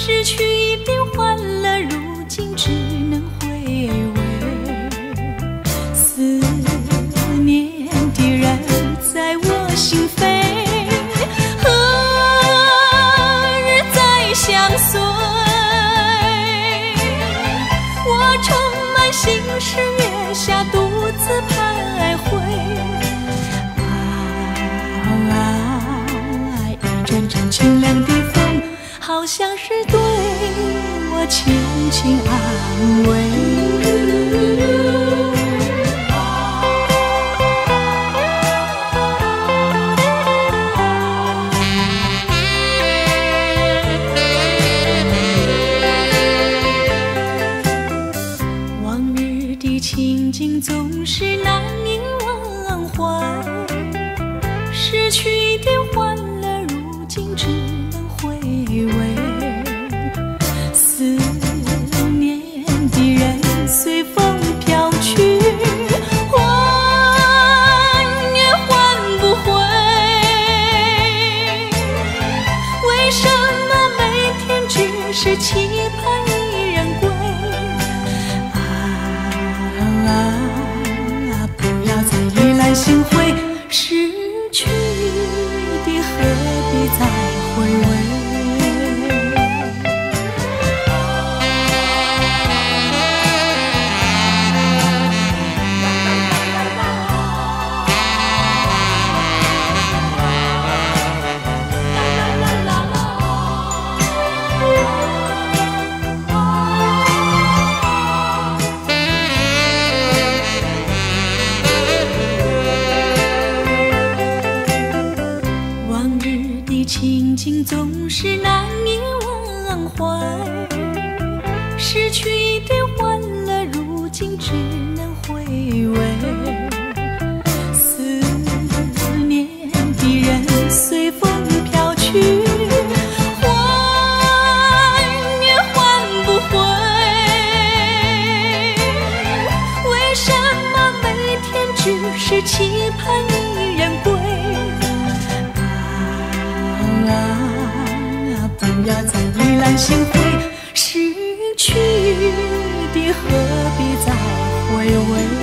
失去一点欢乐，如今只能回味。思念的人在我心扉，何日再相随？我充满心事，月下独自徘徊。一阵阵清凉的风，好像是对我轻轻安慰。往日的情景总是难以忘怀，失去一点欢乐，如今只能回味。思念的人随风飘去，换也换不回。为什么每天只是期盼一人归？不要再依赖心灰，失去的何必再回味？情景总是难以忘怀，失去一点欢乐，如今只能回味。思念的人随风飘去，换也换不回。为什么每天只是期盼一人归？不要再依赖心灰，失去的何必再回味？